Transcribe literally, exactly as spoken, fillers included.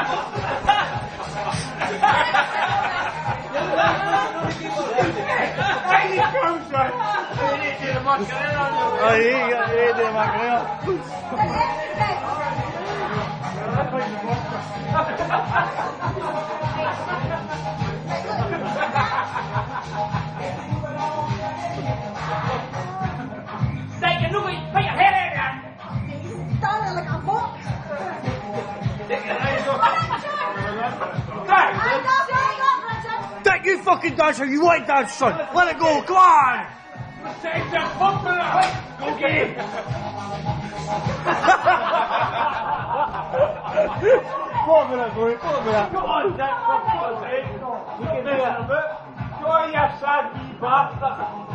Ahí, ahí, de Macarena. Đây cái lúc ấy phải hết đây nè. Ta là cả phố. Don't you fucking dance, or you wait down, son. Let it go, come on. Take the pump in the Go get it. Formula, boy, formula. Come on, Jack. Come on, Jack. We can do it. Join your son, you bastard.